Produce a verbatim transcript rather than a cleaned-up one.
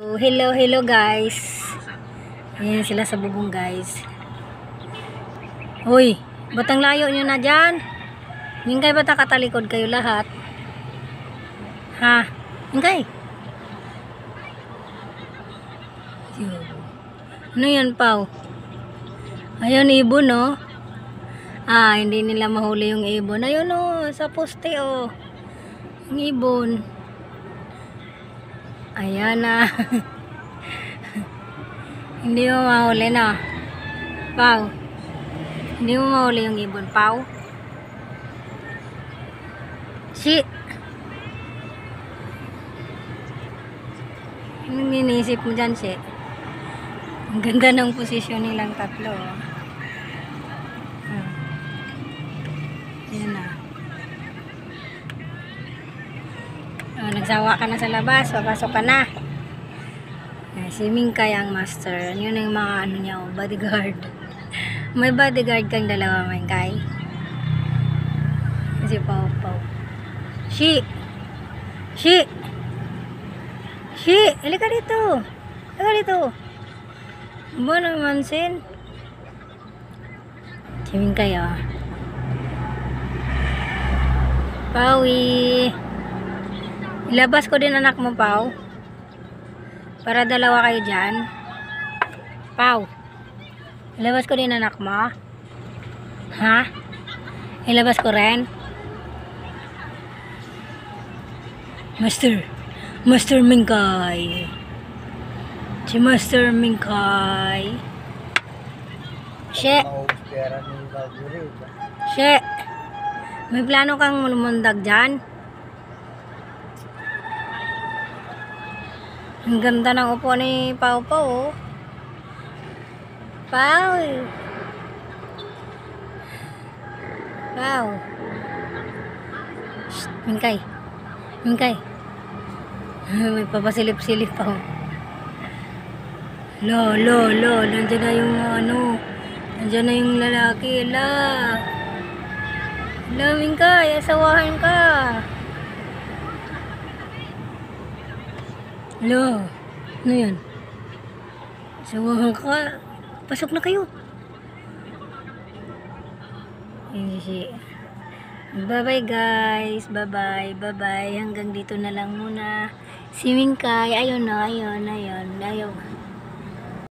Oh, hello, hello guys. Ayan sila sa bubong guys. Uy, ba't ang layo nyo na dyan? Hingkay ba't nakatalikod kayo lahat? Ha? Hingkay? Ano yan, Pao? Ayun, ibon, no? Ah, hindi nila mahuli yung ibon. Ayun, no, sa poste, oh. Yung ibon. Ayan na. Hindi mo mahuli na. Pao. Hindi mo mahuli yung ibon, Pao. Si. Anong iniisip mo dyan, si? Ang ganda ng posisyon nilang tatlo. Hmm. Ayan na. Oh, nagsawa ka na sa labas. Papasok ka na. Si Mingkay ang master. Yun yung mga ano niya, oh, bodyguard. May bodyguard kang dalawa, Mingkay. Si Pao Pao. Shi! Shi! Shi! Halika dito! Halika dito! Ba naman, Sin? Si Mingkay, oh. Pawi! Ilabas ko din anak mo, Pao. Para dalawa kayo dyan. Pao. Ilabas ko din anak mo. Ha? Ilabas ko rin. Master. Master Mingkay. Si Master Mingkay. She. She. May plano kang lumundag dyan? Ang ganda ng upo ni Pao Pao, oh. Pao. Pao. Shh, Mingkay. Mingkay. May papasilip-silip pa, oh. Lo, lo, lo. Nandiyan na yung ano. Nandiyan na yung lalaki. La. La, Mingkay. Asawahan ka. Lo, ano yan? Sawahan ka. Pasok na kayo. Bye-bye guys. Bye-bye. Bye-bye. Hanggang dito na lang muna. Si Mingkay. Ayun na, ayun, ayun, ayun.